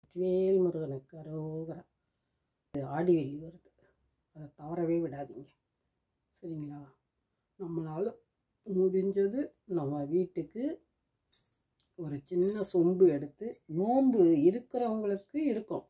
வெற்றிவேல் முருகனுக்கு அரோகரா. ஆடி வெள்ளி வருது, அதை தவறவே விடாதீங்க. சரிங்களா? நம்மளால் முடிஞ்சது நம்ம வீட்டுக்கு ஒரு சின்ன சொம்பு எடுத்து, நோன்பு இருக்கிறவங்களுக்கு இருக்கும்.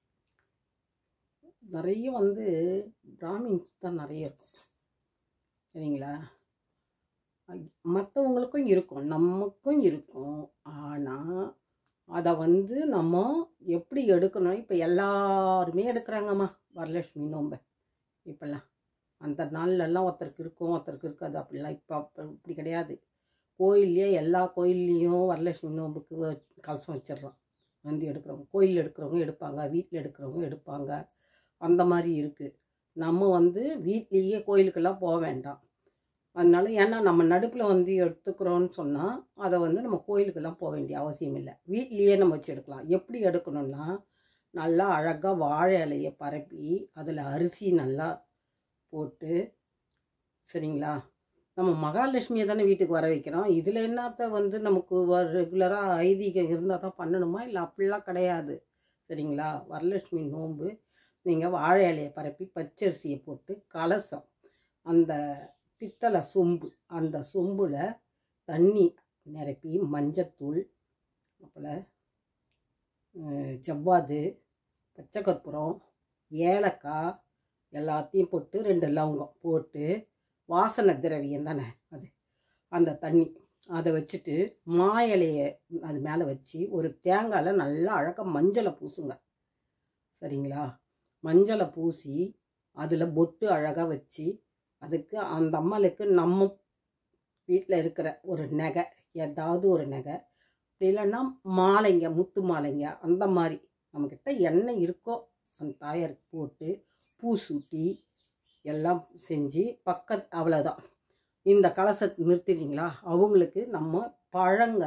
நிறைய பிராமின்ஸ் தான் நிறைய இருக்கும். சரிங்களா? மற்றவங்களுக்கும் இருக்கும், நமக்கும் இருக்கும். ஆனால் அதை நம்ம எப்படி எடுக்கணும்? இப்போ எல்லாருமே எடுக்கிறாங்கம்மா வரலட்சுமி நோன்பை. இப்போல்லாம் அந்த நாள்லலாம் ஒருத்தருக்கு இருக்கும், ஒருத்தருக்கு இருக்காது. அப்படிலாம் இப்போ இப்படி கிடையாது. கோயில்லையே எல்லா கோயில்லையும் வரலட்சுமி நோன்புக்கு கலசம் வச்சிடலாம். எடுக்கிறவங்க கோயிலில் எடுக்கிறவங்க எடுப்பாங்க, வீட்டில் எடுக்கிறவங்க எடுப்பாங்க. அந்த மாதிரி இருக்குது. நம்ம வீட்லேயே கோயிலுக்கெல்லாம் போக வேண்டாம். அதனால ஏன்னா நம்ம நடுப்பில் எடுத்துக்கிறோன்னு சொன்னால் அதை நம்ம கோயிலுக்கெல்லாம் போக வேண்டிய அவசியம் இல்லை. வீட்லேயே நம்ம வச்சு எடுக்கலாம். எப்படி எடுக்கணும்னா, நல்லா அழகாக வாழை இலையை பரப்பி அதில் அரிசி நல்லா போட்டு, சரிங்களா? நம்ம மகாலட்சுமியை தானே வீட்டுக்கு வர வைக்கிறோம். இதில் என்னத்த நமக்கு ரெகுலராக ஐதீகம் இருந்தால் தான் பண்ணணுமா? இல்லை அப்படிலாம் கிடையாது. சரிங்களா? வரலட்சுமி நோன்பு நீங்கள் வாழை இலையை பரப்பி பச்சரிசியை போட்டு கலசம், அந்த பித்தளை சொம்பு, அந்த சொம்பில் தண்ணி நிரப்பி மஞ்சத்தூள், அப்புறம் ஜவ்வாது, பச்சை கற்பூரம், ஏலக்காய் எல்லாத்தையும் போட்டு 2 லவங்கம் போட்டு, வாசனை திரவியம் தானே அது, அந்த தண்ணி அதை வச்சுட்டு மா இலையை அது மேலே வச்சு ஒரு தேங்காயில் நல்லா அழகாக மஞ்சளை பூசுங்க. சரிங்களா? மஞ்சளை பூசி அதில் பொட்டு அழகாக வச்சு, அதுக்கு அந்த அம்மாளுக்கு நம்ம வீட்டில் இருக்கிற ஒரு நகை, ஏதாவது ஒரு நகை, இல்லைன்னா மாலைங்க, முத்து மாலைங்க, அந்த மாதிரி நம்மக்கிட்ட என்ன இருக்கோ அந்த தாயாருக்கு போட்டு பூ சூட்டி எல்லாம் செஞ்சு அவ்வளோதான். இந்த கலசத்தை நிறுத்திட்டீங்களா? அவங்களுக்கு நம்ம பழங்க,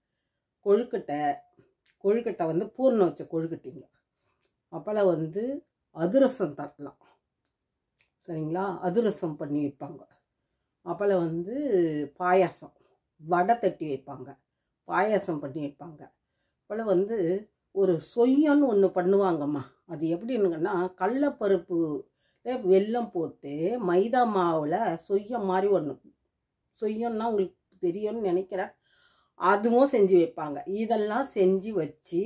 கொழுக்கட்டை பூர்ணம் வச்ச கொழுக்கட்டிங்க, அப்போல்லாம் அதிரசம் தட்டலாம். சரிங்களா? அதிரசம் பண்ணி வைப்பாங்க. அப்போல்லாம் பாயாசம், வடை தட்டி வைப்பாங்க, பாயாசம் பண்ணி வைப்பாங்க. அப்போல்லாம் ஒரு சொய்யன்னு ஒன்று பண்ணுவாங்கம்மா. அது எப்படின்னுங்கன்னா, கடலப்பருப்பு வெல்லம் போட்டு மைதா மாவில் சொய்யம் மாதிரி ஒன்று, சொய்யம்னா உங்களுக்கு தெரியும்னு நினைக்கிறேன், அதுவும் செஞ்சு வைப்பாங்க. இதெல்லாம் செஞ்சு வச்சு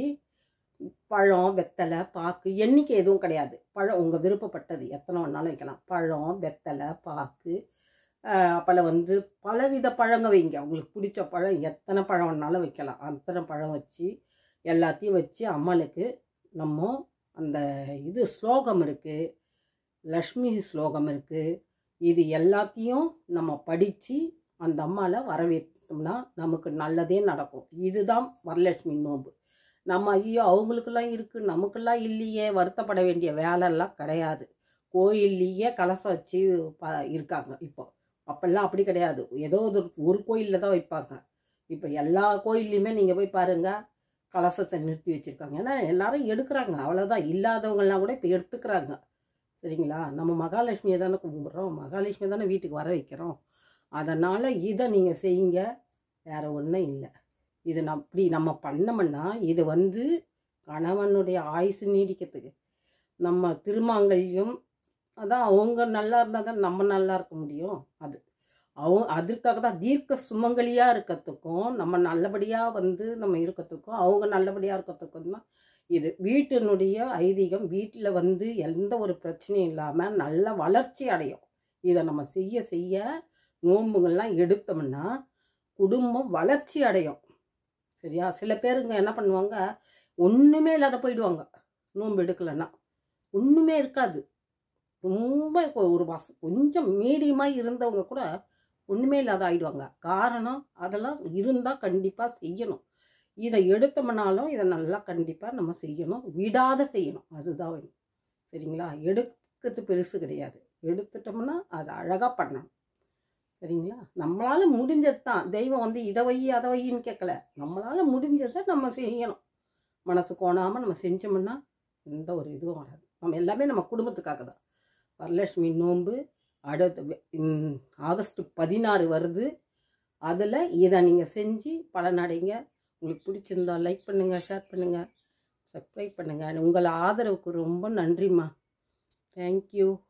பழம், வெத்தலை, பாக்கு, எண்ணிக்கை எதுவும் கிடையாது. பழம் உங்கள் விருப்பப்பட்டது எத்தனை வேணாலும் வைக்கலாம். பழம், வெத்தலை, பாக்கு, அப்போல்லாம் பலவித பழங்க வைங்க. உங்களுக்கு பிடிச்ச பழம் எத்தனை பழம் வேணாலும் வைக்கலாம். அத்தனை பழம் வச்சு எல்லாத்தையும் வச்சு அம்மாளுக்கு நம்ம அந்த ஸ்லோகம் இருக்குது, லக்ஷ்மி ஸ்லோகம் இருக்குது. இது எல்லாத்தையும் நம்ம படித்து அந்த அம்மாவை வரவேற்றோம்னா நமக்கு நல்லதே நடக்கும். இதுதான் வரலட்சுமி நோன்பு. நம்ம ஐயோ அவங்களுக்கெல்லாம் இருக்குது, நமக்கெல்லாம் இல்லையே, வருத்தப்பட வேண்டிய வேலைலாம் கிடையாது. கோயில்லையே கலசம் வச்சு இருக்காங்க இப்போ. அப்போல்லாம் அப்படி கிடையாது. ஏதோ ஒரு கோயிலில் தான் வைப்பாங்க. இப்போ எல்லா கோயில்லையுமே நீங்கள் போய் பாருங்கள், கலசத்தை நிறுத்தி வச்சுருக்காங்க. ஏன்னா எல்லாரும் எடுக்கிறாங்க, அவ்வளோதான். இல்லாதவங்கெல்லாம் கூட இப்போ எடுத்துக்கிறாங்க. சரிங்களா? நம்ம மகாலட்சுமியை தானே கும்பிட்றோம், மகாலட்சுமியை தானே வீட்டுக்கு வர வைக்கிறோம். அதனால் இதை நீங்கள் செய்யுங்க, வேறு ஒன்றும் இல்லை. இது அப்படி நம்ம பண்ணோம்னா இது கணவனுடைய ஆயுசு நீடிக்கிறதுக்கு, நம்ம திருமாங்கல்யம், அதான் அவங்க நல்லா இருந்தால் தான் நம்ம நல்லா இருக்க முடியும். அதற்காக தான் தீர்க்க சுமங்கலியாக இருக்கிறதுக்கும், நம்ம நல்லபடியாக நம்ம இருக்கிறதுக்கும், அவங்க நல்லபடியாக இருக்கிறதுக்கும் தான் இது. வீட்டினுடைய ஐதீகம், வீட்டில் எந்த ஒரு பிரச்சனையும் இல்லாமல் நல்ல வளர்ச்சி அடையும். இதை நம்ம செய்ய செய்ய நோன்புகள்லாம் எடுத்தோம்னா குடும்பம் வளர்ச்சி அடையும். சரியா? சில பேருங்க என்ன பண்ணுவாங்க, ஒன்றுமே இல்லாத போயிடுவாங்க. நோன்பு எடுக்கலைன்னா ஒன்றுமே இருக்காது. ரொம்ப ஒரு கொஞ்சம் மீடியமாக இருந்தவங்க கூட ஒன்றுமே இல்லாத ஆகிடுவாங்க. காரணம் அதெல்லாம் இருந்தால் கண்டிப்பாக செய்யணும். இதை எடுத்தோம்னாலும் இதை நல்லா கண்டிப்பாக நம்ம செய்யணும், விடாத செய்யணும். அதுதான் வேணும். சரிங்களா? எடுக்கிறது பெருசு கிடையாது. எடுத்துட்டோம்னா அதை அழகாக பண்ணணும். சரிங்களா? நம்மளால் முடிஞ்சது தான். தெய்வம் இதை வை அதை வையின்னு கேட்கல. நம்மளால் முடிஞ்சதை நம்ம செய்யணும். மனசு கோணாமல் நம்ம செஞ்சோம்னா எந்த ஒரு இதுவும் வராது. நம்ம எல்லாமே நம்ம குடும்பத்துக்காக தான். வரலட்சுமி நோன்பு அடுத்த ஆகஸ்ட் 16 வருது. அதில் இதை நீங்கள் செஞ்சு பலனடைங்க. உங்களுக்கு பிடிச்சிருந்தா லைக் பண்ணுங்கள், ஷேர் பண்ணுங்கள். சப்ஸ்கிரைப் பண்ணுங்கள். உங்கள் ஆதரவுக்கு ரொம்ப நன்றிம்மா. தேங்க்யூ.